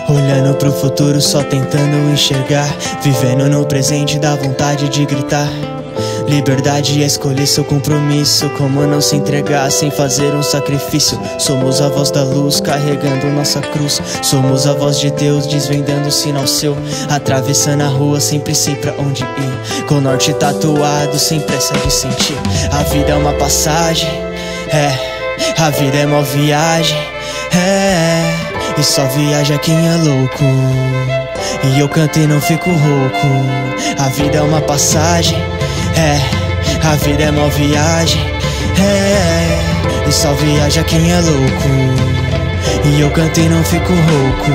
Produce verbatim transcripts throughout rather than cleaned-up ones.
Olhando pro futuro só tentando enxergar, vivendo no presente dá vontade de gritar. Liberdade é escolher seu compromisso, como não se entregar sem fazer um sacrifício. Somos a voz da luz carregando nossa cruz, somos a voz de Deus desvendando o sinal seu. Atravessando a rua sempre sei pra onde ir, com o norte tatuado sem pressa de sentir. A vida é uma passagem, é, a vida é uma viagem, é, e só viaja quem é louco. E eu canto e não fico rouco. A vida é uma passagem, é, a vida é uma viagem, é, e só viaja quem é louco. E eu canto e não fico rouco.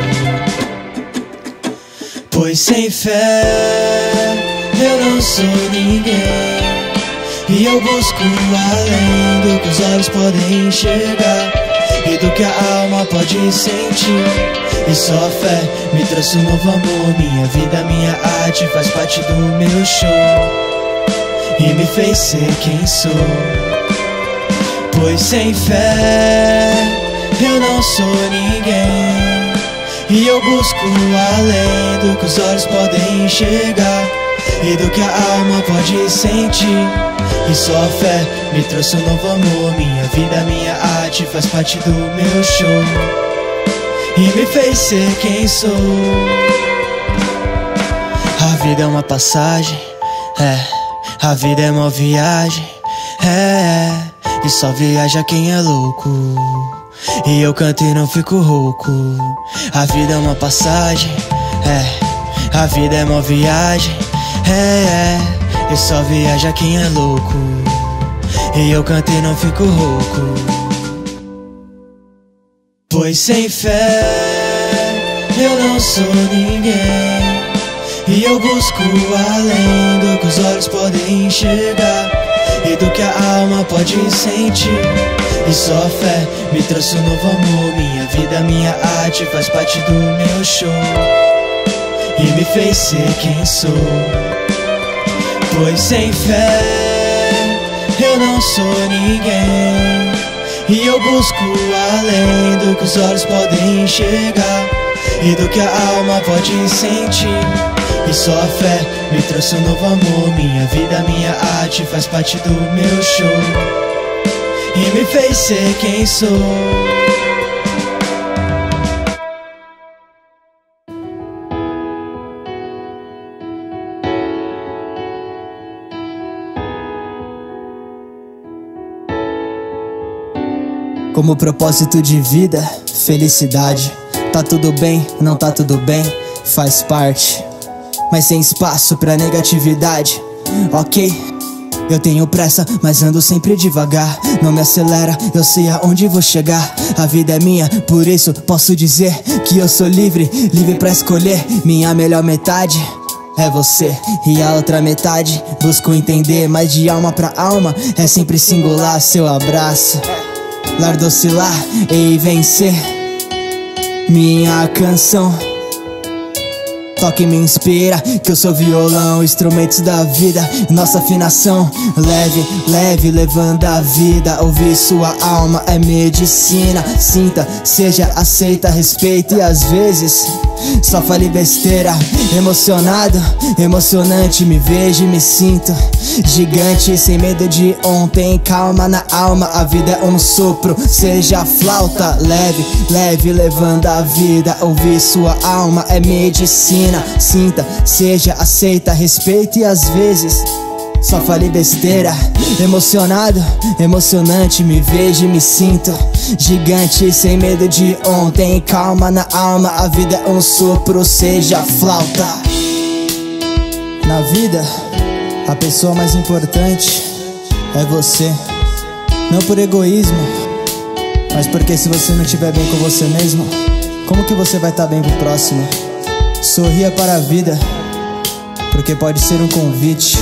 Pois sem fé eu não sou ninguém, e eu busco além do que os olhos podem enxergar e do que a alma pode sentir. E só a fé me trouxe um novo amor. Minha vida, minha arte faz parte do meu show e me fez ser quem sou. Pois sem fé eu não sou ninguém, e eu busco além do que os olhos podem enxergar e do que a alma pode sentir. E só a fé me trouxe um novo amor. Minha vida, minha arte faz parte do meu show e me fez ser quem sou. A vida é uma passagem, é, a vida é uma viagem, é, e só viaja quem é louco. E eu canto e não fico rouco. A vida é uma passagem, é, a vida é uma viagem, é, e só viaja quem é louco. E eu canto e não fico rouco. Pois sem fé eu não sou ninguém, e eu busco além do que os olhos podem enxergar e do que a alma pode sentir. E só a fé me trouxe um novo amor. Minha vida, minha arte faz parte do meu show e me fez ser quem sou. Pois sem fé eu não sou ninguém, e eu busco além do que os olhos podem enxergar e do que a alma pode sentir. E só a fé me trouxe um novo amor. Minha vida, minha arte faz parte do meu show e me fez ser quem sou. Como propósito de vida, felicidade. Tá tudo bem, não tá tudo bem, faz parte, mas sem espaço pra negatividade. Ok, eu tenho pressa, mas ando sempre devagar. Não me acelera, eu sei aonde vou chegar. A vida é minha, por isso posso dizer que eu sou livre, livre pra escolher. Minha melhor metade é você, e a outra metade busco entender. Mas de alma pra alma é sempre singular. Seu abraço, lar do oscilar e vencer. Minha canção toca e me inspira, que eu sou violão, instrumentos da vida, nossa afinação. Leve, leve, levando a vida. Ouvir sua alma é medicina. Sinta, seja aceita, respeita e às vezes só fale besteira. Emocionado, emocionante, me vejo e me sinto gigante, sem medo de ontem, calma na alma. A vida é um sopro, seja flauta. Leve, leve, levando a vida. Ouvir sua alma é medicina. Sinta, seja aceita, respeita e às vezes só fale besteira. Emocionado, emocionante, me vejo e me sinto gigante, sem medo de ontem, calma na alma. A vida é um sopro, seja flauta. Na vida, a pessoa mais importante é você. Não por egoísmo, mas porque se você não estiver bem com você mesmo, como que você vai estar bem pro próximo? Sorria para a vida, porque pode ser um convite.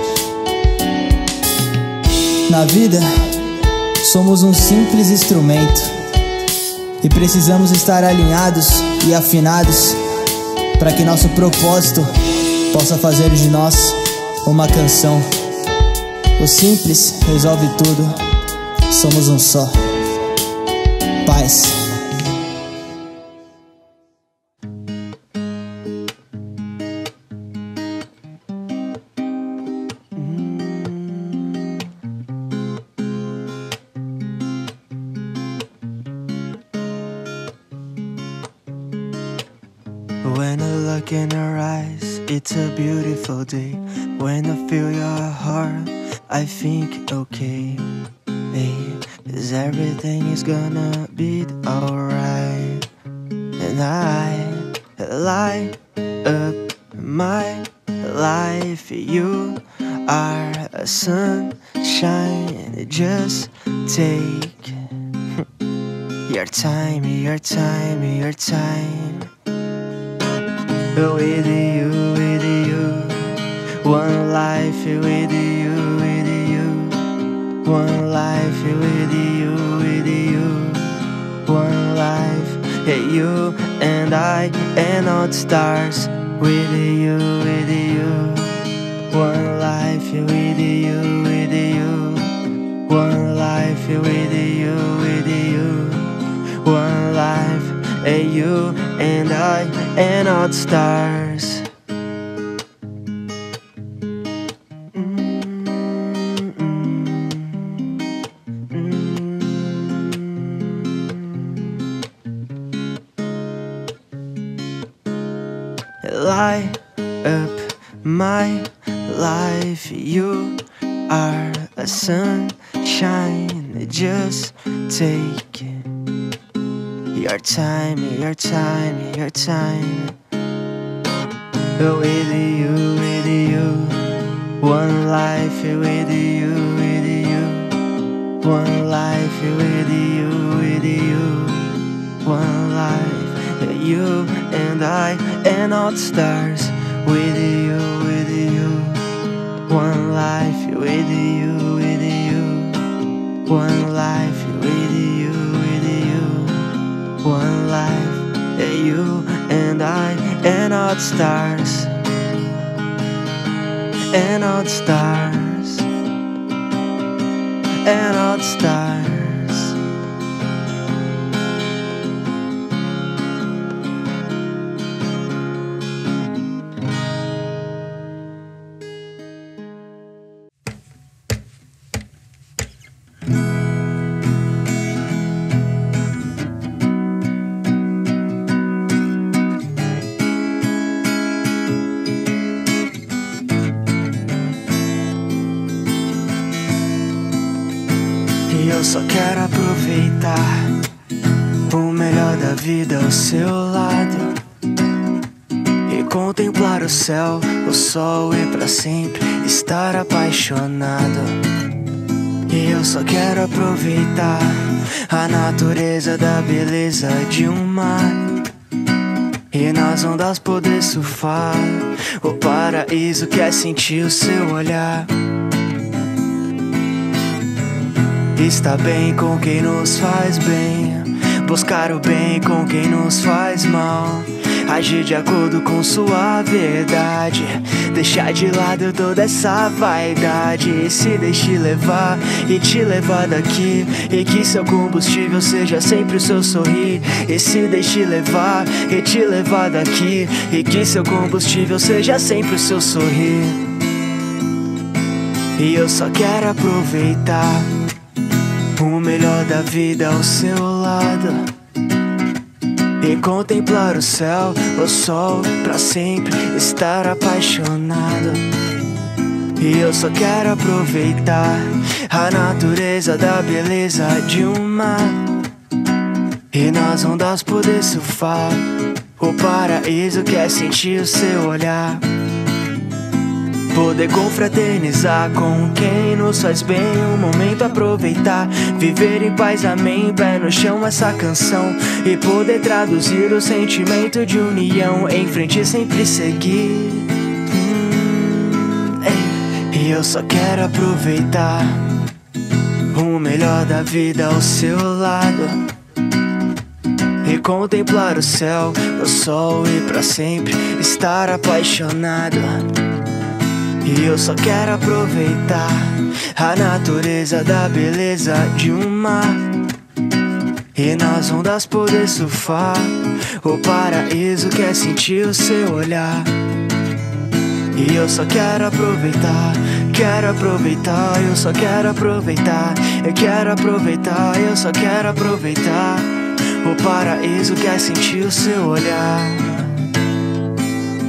Na vida, somos um simples instrumento e precisamos estar alinhados e afinados para que nosso propósito possa fazer de nós uma canção. O simples resolve tudo, somos um só. Paz. look in her eyes, it's a beautiful day. When I feel your heart, I think okay, hey, is everything is gonna be alright. And I light up my life. You are a sunshine, just take your time, your time, your time. With you, with you, one life with you, with you, one life with you, with you, one life. Hey, you and I and all the stars. With you, with you, one life with you, with you, one life with you, with you, one life. Hey, you and I and all the stars. Light up my life. You are a sunshine, just take your time, your time, your time. With you, with you, one life with you, with you, one life with you, with you, one life. You and I and all the stars. With you, with you, one life with you, with you, one life with you, with you, one life. You and I and all the stars, and all the stars, and all the stars. Eu só quero aproveitar o melhor da vida ao seu lado e contemplar o céu, o sol e pra sempre estar apaixonado. E eu só quero aproveitar a natureza da beleza de um mar e nas ondas poder surfar o paraíso que é sentir o seu olhar. Estar bem com quem nos faz bem, buscar o bem com quem nos faz mal, agir de acordo com sua verdade, deixar de lado toda essa vaidade e se deixe levar e te levar daqui, e que seu combustível seja sempre o seu sorrir. E se deixe levar e te levar daqui, e que seu combustível seja sempre o seu sorrir. E eu só quero aproveitar o melhor da vida ao seu lado e contemplar o céu, o sol, pra sempre estar apaixonado. E eu só quero aproveitar a natureza da beleza de um mar e nas ondas poder surfar o paraíso que é sentir o seu olhar. Poder confraternizar com quem nos faz bem, um momento aproveitar, viver em paz, amém, pé no chão essa canção, e poder traduzir o sentimento de união, em frente sempre seguir. hum, E eu só quero aproveitar o melhor da vida ao seu lado e contemplar o céu, o sol e pra sempre estar apaixonado. E eu só quero aproveitar a natureza da beleza de um mar e nas ondas poder surfar o paraíso que é sentir o seu olhar. E eu só quero aproveitar, quero aproveitar, eu só quero aproveitar, eu quero aproveitar, eu só quero aproveitar o paraíso que é sentir o seu olhar.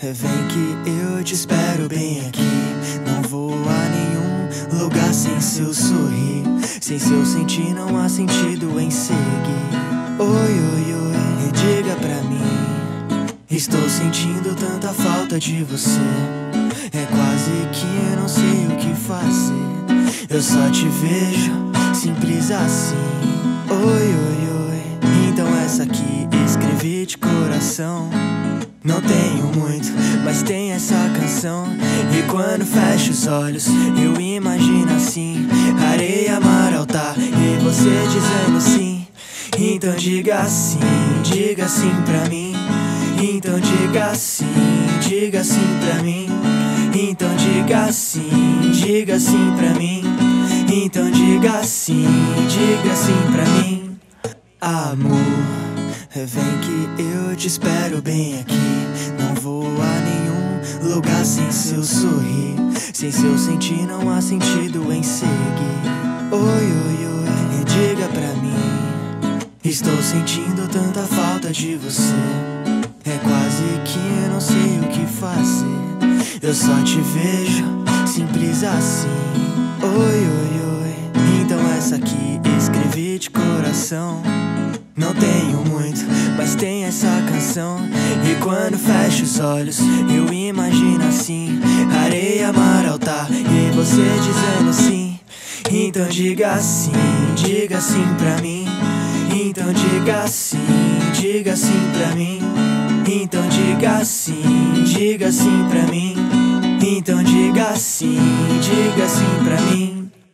Vem que eu te espero bem aqui. Não vou a nenhum lugar sem seu sorrir. Sem seu sentir não há sentido em seguir. Oi, oi, oi, e diga pra mim. Estou sentindo tanta falta de você. É quase que eu não sei o que fazer. Eu só te vejo, simples assim. Oi, oi, oi, então essa aqui escrevi de coração. Não tenho muito, mas tem essa canção. E quando fecho os olhos, eu imagino assim: areia, mar, altar, e você dizendo sim. Então diga sim, diga sim pra mim. Então diga sim, diga sim pra mim. Então diga sim, diga sim pra mim. Então diga sim, diga sim pra mim. Amor, vem que eu te espero bem aqui. Não vou a nenhum lugar sem seu sorrir. Sem seu sentir não há sentido em seguir. Oi, oi, oi, diga pra mim. Estou sentindo tanta falta de você. É quase que eu não sei o que fazer. Eu só te vejo, simples assim. Oi, oi, oi, então essa aqui escrevi de coração. Não tenho muito, mas tem essa canção. E quando fecho os olhos, eu imagino assim: areia, mar, altar, e você dizendo sim. Então diga sim, diga sim pra mim. Então diga sim, diga sim pra mim. Então diga sim, diga sim pra mim. Então diga sim, diga sim pra mim.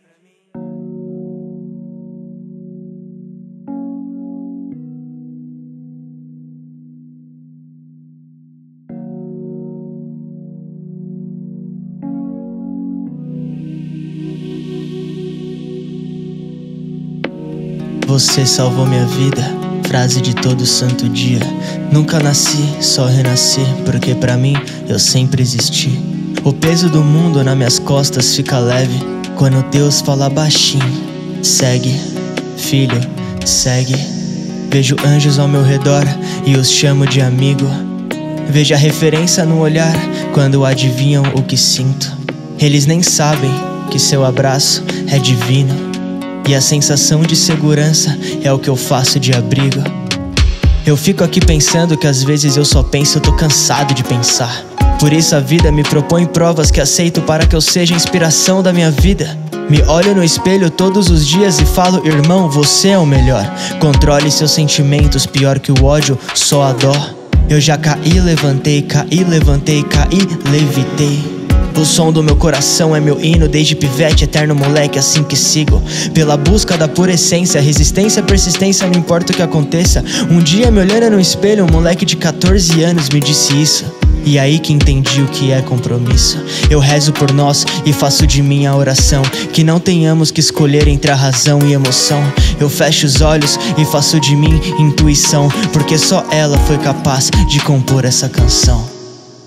Você salvou minha vida, frase de todo santo dia. Nunca nasci, só renasci, porque pra mim eu sempre existi. O peso do mundo nas minhas costas fica leve quando Deus fala baixinho: segue, filho, segue. Vejo anjos ao meu redor e os chamo de amigo. Vejo a referência no olhar quando adivinham o que sinto. Eles nem sabem que seu abraço é divino. E a sensação de segurança é o que eu faço de abrigo. Eu fico aqui pensando que às vezes eu só penso, eu tô cansado de pensar. Por isso a vida me propõe provas que aceito para que eu seja a inspiração da minha vida. Me olho no espelho todos os dias e falo: irmão, você é o melhor. Controle seus sentimentos, pior que o ódio, só a dó. Eu já caí, levantei, caí, levantei, caí, levitei. O som do meu coração é meu hino, desde pivete, eterno moleque, assim que sigo. Pela busca da pura essência, resistência, persistência, não importa o que aconteça. Um dia me olhando no espelho, um moleque de catorze anos me disse isso. E aí que entendi o que é compromisso. Eu rezo por nós e faço de mim a oração, que não tenhamos que escolher entre a razão e a emoção. Eu fecho os olhos e faço de mim intuição, porque só ela foi capaz de compor essa canção.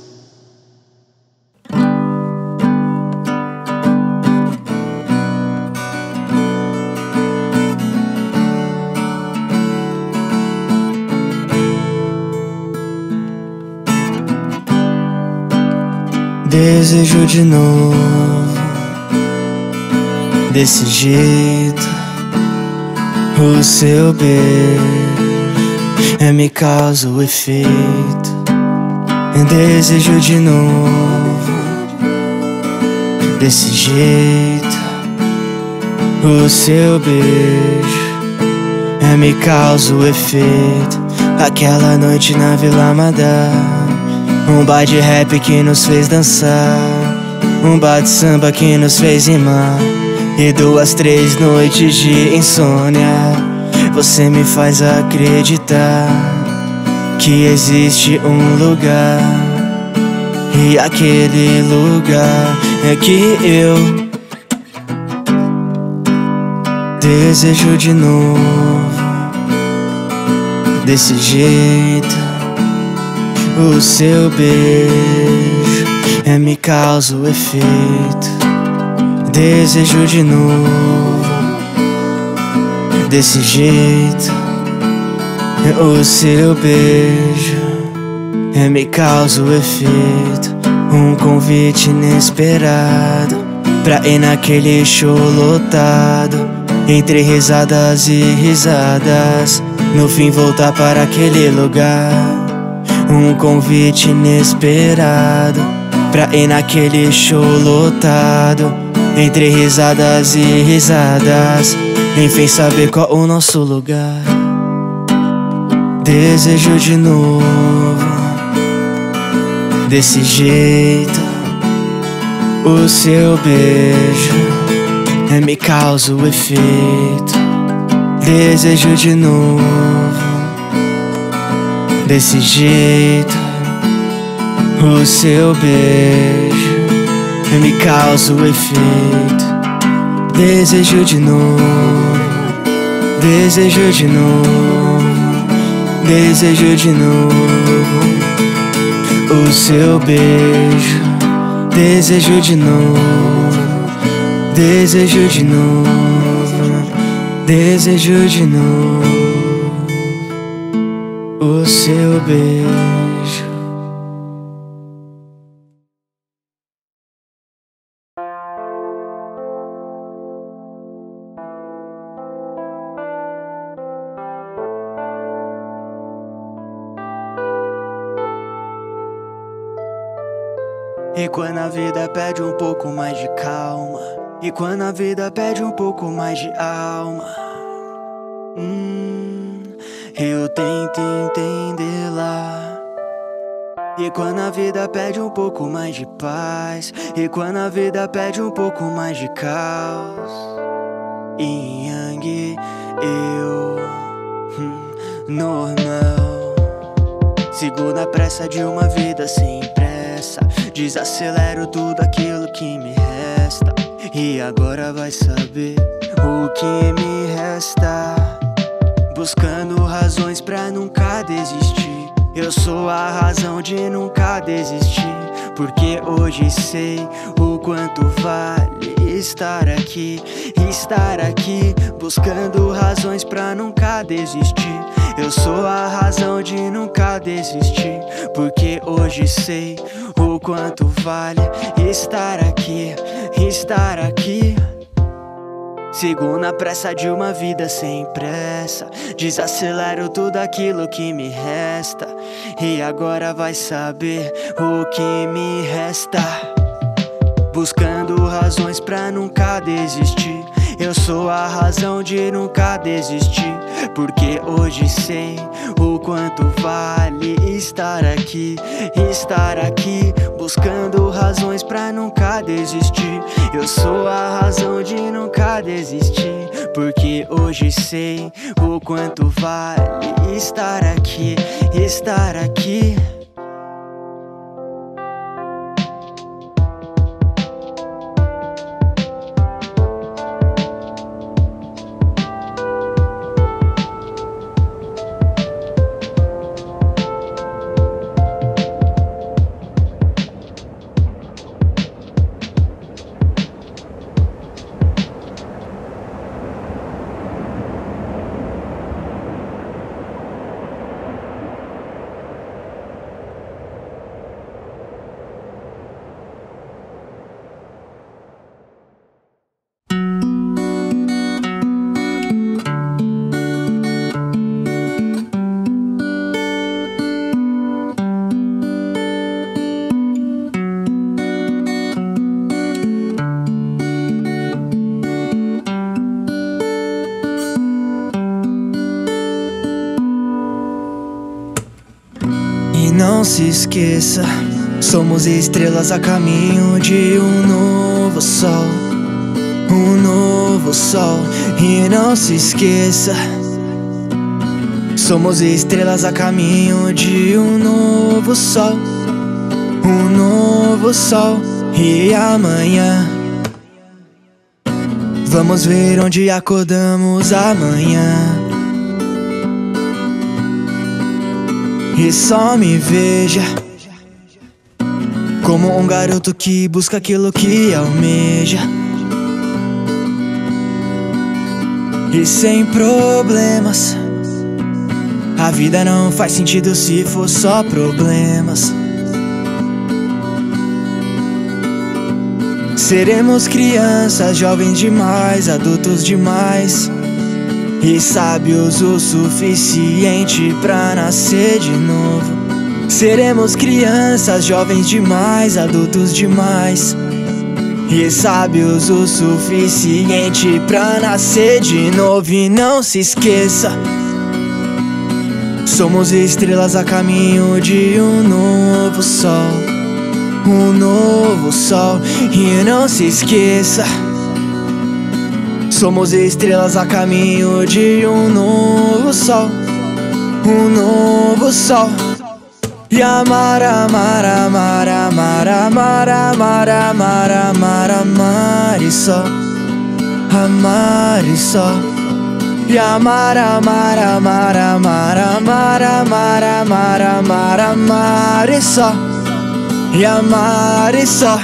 Desejo de novo, desse jeito, o seu beijo é, me causa o efeito. Desejo de novo, desse jeito, o seu beijo é, me causa o efeito. Aquela noite na Vila Madá, um bar de rap que nos fez dançar, um bar de samba que nos fez rimar, e duas, três noites de insônia. Você me faz acreditar que existe um lugar, e aquele lugar é que eu desejo de novo, desse jeito. O seu beijo é, me causa o efeito. Desejo de novo, desse jeito. O seu beijo é, me causa o efeito. Um convite inesperado pra ir naquele show lotado, entre risadas e risadas, no fim voltar para aquele lugar. Um convite inesperado pra ir naquele show lotado, entre risadas e risadas, enfim saber qual o nosso lugar. Desejo de novo, desse jeito, o seu beijo, é, me causa o efeito. Desejo de novo, desse jeito, o seu beijo, é, me causa o efeito. Desejo de novo, desejo de novo, desejo de novo, o seu beijo. Desejo de novo, desejo de novo, desejo de novo, o seu beijo. E quando a vida pede um pouco mais de calma, e quando a vida pede um pouco mais de alma, hum, eu tento entendê-la. E quando a vida pede um pouco mais de paz, e quando a vida pede um pouco mais de caos, yin yang, eu, hum, normal. Sigo na pressa de uma vida sem pressa, desacelero tudo aquilo que me resta. E agora vai saber o que me resta, buscando razões pra nunca desistir. Eu sou a razão de nunca desistir, porque hoje sei o quanto vale estar aqui, estar aqui, buscando razões pra nunca desistir. Eu sou a razão de nunca desistir, porque hoje sei o quanto vale estar aqui, estar aqui. Sigo na pressa de uma vida sem pressa, desacelero tudo aquilo que me resta. E agora vai saber o que me resta, buscando razões pra nunca desistir. Eu sou a razão de nunca desistir, porque hoje sei o quanto vale estar aqui, estar aqui, buscando razões pra nunca desistir. Eu sou a razão de nunca desistir, porque hoje sei o quanto vale estar aqui, estar aqui. Não se esqueça, somos estrelas a caminho de um novo sol, um novo sol. E não se esqueça, somos estrelas a caminho de um novo sol, um novo sol. E amanhã vamos ver onde acordamos amanhã. E só me veja como um garoto que busca aquilo que almeja, e sem problemas, A vida não faz sentido se for só problemas. Seremos crianças, jovens demais, adultos demais e sábios o suficiente pra nascer de novo. Seremos crianças, jovens demais, adultos demais e sábios o suficiente pra nascer de novo. E não se esqueça, somos estrelas a caminho de um novo sol, um novo sol. E não se esqueça, somos estrelas a caminho de um novo sol, um novo sol. E amar, amar, amar, amar, amar, amar, amar, amar, amar e só, amar e só. E amar, amar, amar, amar, amar, amar, amar, amar, amar e só, e amar e só.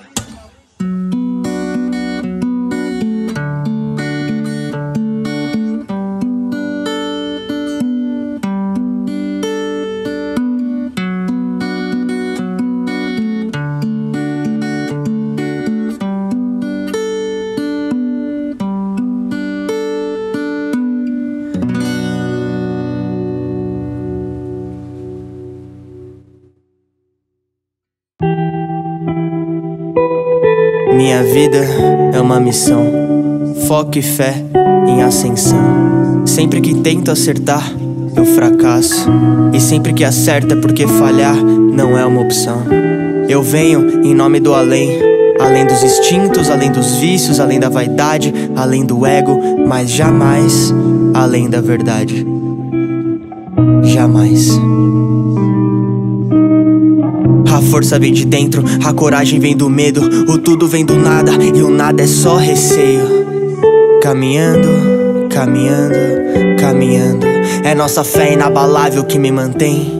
Minha vida é uma missão, foco e fé em ascensão. Sempre que tento acertar, eu fracasso, e sempre que acerto é porque falhar não é uma opção. Eu venho em nome do além, além dos instintos, além dos vícios, além da vaidade, além do ego, mas jamais além da verdade. Jamais. A força vem de dentro, a coragem vem do medo, o tudo vem do nada e o nada é só receio. Caminhando, caminhando, caminhando, é nossa fé inabalável que me mantém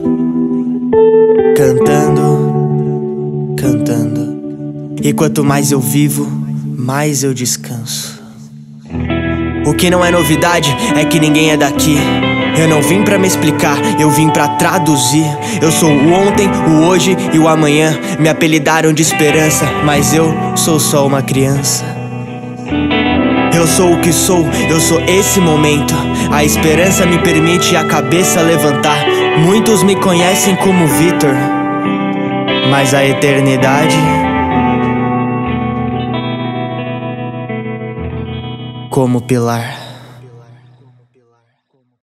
cantando, cantando. E quanto mais eu vivo, mais eu descanso. O que não é novidade é que ninguém é daqui. Eu não vim pra me explicar, eu vim pra traduzir. Eu sou o ontem, o hoje e o amanhã. Me apelidaram de esperança, mas eu sou só uma criança. Eu sou o que sou, eu sou esse momento. A esperança me permite a cabeça levantar. Muitos me conhecem como Vitor, mas a eternidade como Pilar.